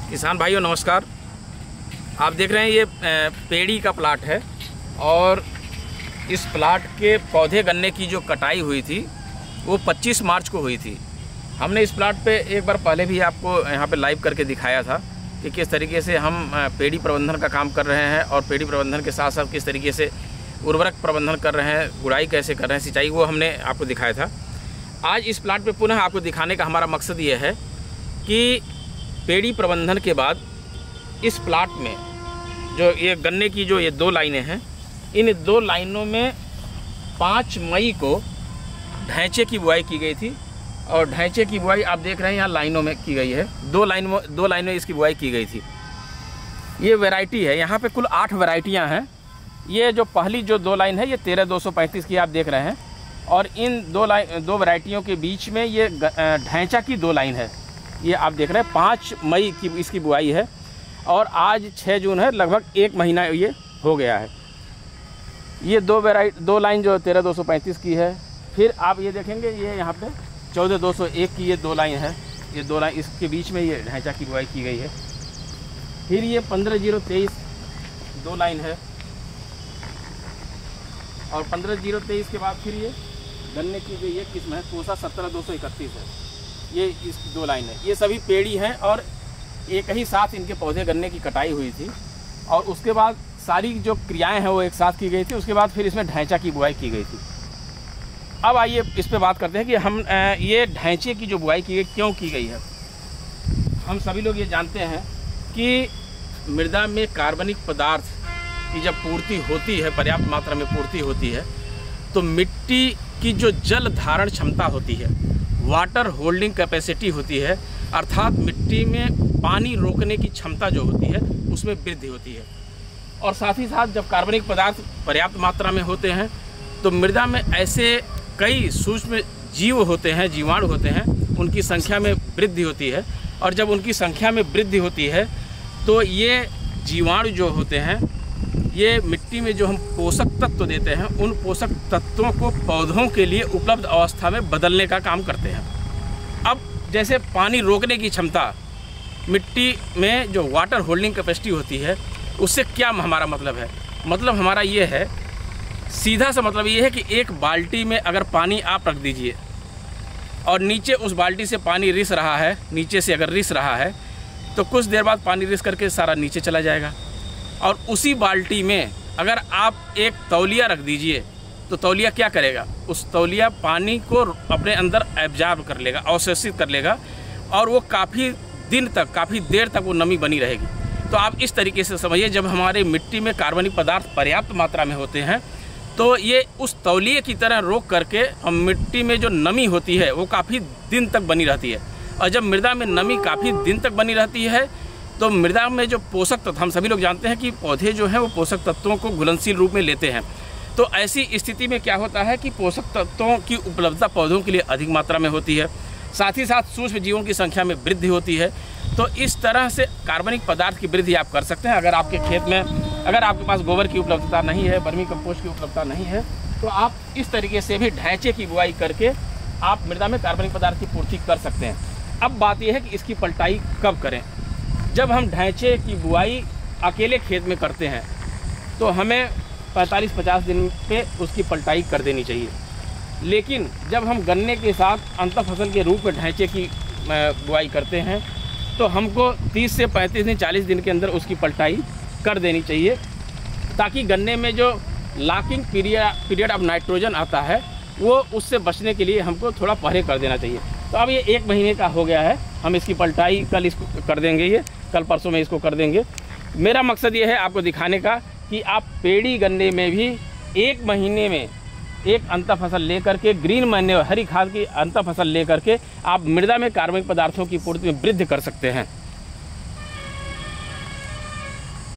किसान भाइयों नमस्कार। आप देख रहे हैं ये पेड़ी का प्लाट है और इस प्लाट के पौधे गन्ने की जो कटाई हुई थी वो 25 मार्च को हुई थी। हमने इस प्लाट पे एक बार पहले भी आपको यहाँ पे लाइव करके दिखाया था कि किस तरीके से हम पेड़ी प्रबंधन का काम कर रहे हैं और पेड़ी प्रबंधन के साथ साथ किस तरीके से उर्वरक प्रबंधन कर रहे हैं, गुड़ाई कैसे कर रहे हैं, सिंचाई, वो हमने आपको दिखाया था। आज इस प्लाट पे पुनः आपको दिखाने का हमारा मकसद ये है कि पेड़ी प्रबंधन के बाद इस प्लाट में जो ये गन्ने की जो ये 2 लाइनें हैं, इन 2 लाइनों में 5 मई को ढैंचे की बुआई की गई थी और ढैंचे की बुआई आप देख रहे हैं यहाँ लाइनों में की गई है। 2 लाइन में इसकी बुआई की गई थी। ये वैरायटी है, यहाँ पे कुल 8 वैरायटियाँ हैं। ये जो पहली जो 2 लाइन है ये 13235 की आप देख रहे हैं और इन 2 वैरायटियों के बीच में ये ढैंचा की 2 लाइन है। ये आप देख रहे हैं 5 मई की इसकी बुआई है और आज 6 जून है, लगभग 1 महीना ये हो गया है। ये 2 लाइन जो 13235 की है। फिर आप ये देखेंगे ये यहाँ पे 14201 की ये 2 लाइन है। ये 2 लाइन इसके बीच में ये ढैंचा की बुआई की गई है। फिर ये 15023 2 लाइन है और 15023 के बाद फिर ये गन्ने की जो ये किस्म है कोसा 17231 है। ये इस 2 लाइन है। ये सभी पेड़ी हैं और एक ही साथ इनके पौधे गन्ने की कटाई हुई थी और उसके बाद सारी जो क्रियाएं हैं वो एक साथ की गई थी। उसके बाद फिर इसमें ढैंचा की बुआई की गई थी। अब आइए इस पे बात करते हैं कि हम ये ढैंचे की जो बुआई की गई क्यों की गई है। हम सभी लोग ये जानते हैं कि मृदा में कार्बनिक पदार्थ की जब पूर्ति होती है, पर्याप्त मात्रा में पूर्ति होती है, तो मिट्टी की जो जल धारण क्षमता होती है, वाटर होल्डिंग कैपेसिटी होती है, अर्थात मिट्टी में पानी रोकने की क्षमता जो होती है उसमें वृद्धि होती है। और साथ ही साथ जब कार्बनिक पदार्थ पर्याप्त मात्रा में होते हैं तो मृदा में ऐसे कई सूक्ष्म जीव होते हैं, जीवाणु होते हैं, उनकी संख्या में वृद्धि होती है। और जब उनकी संख्या में वृद्धि होती है तो ये जीवाणु जो होते हैं ये मिट्टी में जो हम पोषक तत्व देते हैं उन पोषक तत्वों को पौधों के लिए उपलब्ध अवस्था में बदलने का काम करते हैं। अब जैसे पानी रोकने की क्षमता मिट्टी में जो वाटर होल्डिंग कैपेसिटी होती है उससे क्या हमारा मतलब है, मतलब हमारा ये है, सीधा सा मतलब ये है कि एक बाल्टी में अगर पानी आप रख दीजिए और नीचे उस बाल्टी से पानी रिस रहा है, नीचे से अगर रिस रहा है तो कुछ देर बाद पानी रिस करके सारा नीचे चला जाएगा। और उसी बाल्टी में अगर आप एक तौलिया रख दीजिए तो तौलिया क्या करेगा, उस तौलिया पानी को अपने अंदर एब्जॉर्ब कर लेगा, अवशोषित कर लेगा और वो काफ़ी दिन तक, काफ़ी देर तक वो नमी बनी रहेगी। तो आप इस तरीके से समझिए, जब हमारे मिट्टी में कार्बनिक पदार्थ पर्याप्त मात्रा में होते हैं तो ये उस तौलिए की तरह रोक करके हम मिट्टी में जो नमी होती है वो काफ़ी दिन तक बनी रहती है। और जब मृदा में नमी काफ़ी दिन तक बनी रहती है तो मृदा में जो पोषक तत्व, हम सभी लोग जानते हैं कि पौधे जो हैं वो पोषक तत्वों को घुलनशील रूप में लेते हैं। तो ऐसी स्थिति में क्या होता है कि पोषक तत्वों की उपलब्धता पौधों के लिए अधिक मात्रा में होती है, साथ ही साथ सूक्ष्म जीवों की संख्या में वृद्धि होती है। तो इस तरह से कार्बनिक पदार्थ की वृद्धि आप कर सकते हैं। अगर आपके खेत में, अगर आपके पास गोबर की उपलब्धता नहीं है, वर्मी कंपोस्ट की उपलब्धता नहीं है, तो आप इस तरीके से भी ढैंचे की बुआई करके आप मृदा में कार्बनिक पदार्थ की पूर्ति कर सकते हैं। अब बात यह है कि इसकी पलटाई कब करें। जब हम ढैंचे की बुआई अकेले खेत में करते हैं तो हमें 45-50 दिन पे उसकी पलटाई कर देनी चाहिए। लेकिन जब हम गन्ने के साथ अंतर फसल के रूप में ढैंचे की बुआई करते हैं तो हमको 30 से 35 दिन, 40 दिन के अंदर उसकी पलटाई कर देनी चाहिए, ताकि गन्ने में जो लॉकिंग पीरियड ऑफ नाइट्रोजन आता है वो उससे बचने के लिए हमको थोड़ा पहले कर देना चाहिए। तो अब ये 1 महीने का हो गया है, हम इसकी पलटाई कल इसको कर देंगे, ये कल परसों में इसको कर देंगे। मेरा मकसद ये है आपको दिखाने का कि आप पेड़ी गन्ने में भी 1 महीने में एक अंतर फसल लेकर के, ग्रीन मैन्योर, हरी खाद की अंतर फसल लेकर के आप मृदा में कार्बनिक पदार्थों की पूर्ति में वृद्धि कर सकते हैं।